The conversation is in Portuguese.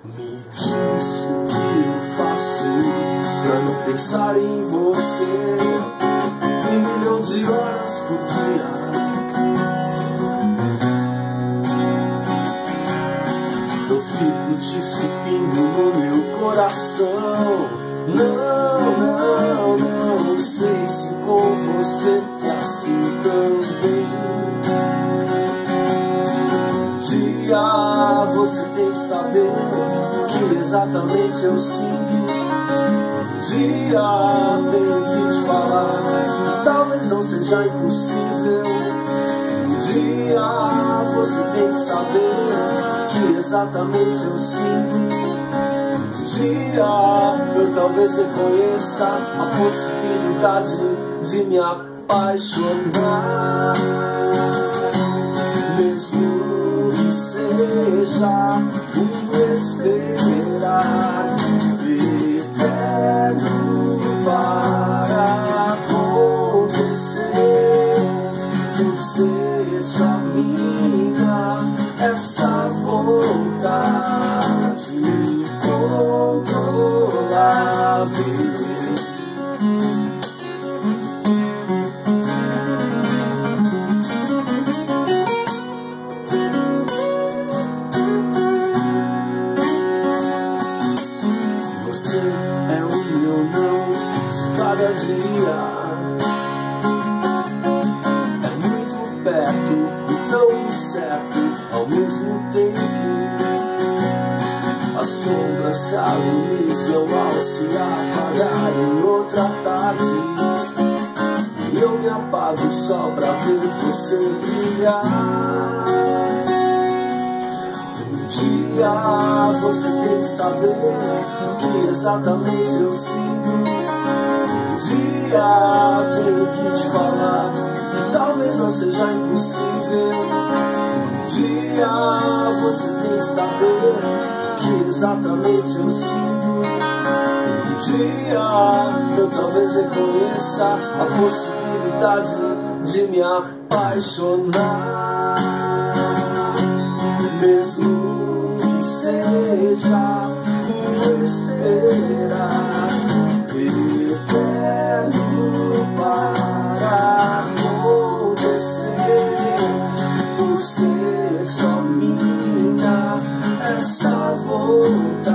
Me diz o que eu faço pra não pensar em você 1 milhão de horas por dia. Eu fico te esculpindo no meu coração. Não sei se com você é assim também. Você tem que saber o que exatamente eu sinto. Tenho que te falar, talvez não seja impossível. Você tem que saber o que exatamente eu sinto. Eu talvez reconheça a possibilidade de me apaixonar, mesmo que seja esperar eterno para acontecer. Por ser só minha essa vontade incontrolável. Você é o meu não de cada dia. É muito perto e tão incerto ao mesmo tempo. As sombras se agonizam ao se apagar em outra tarde. E eu me apago só pra ver você brilhar. Você tem que saber o que exatamente eu sinto. Tenho que te falar, talvez não seja impossível. Você tem que saber o que exatamente eu sinto. Eu talvez reconheça a possibilidade de me apaixonar, mesmo que seja esperar eterno para acontecer. Por ser só minha essa vontade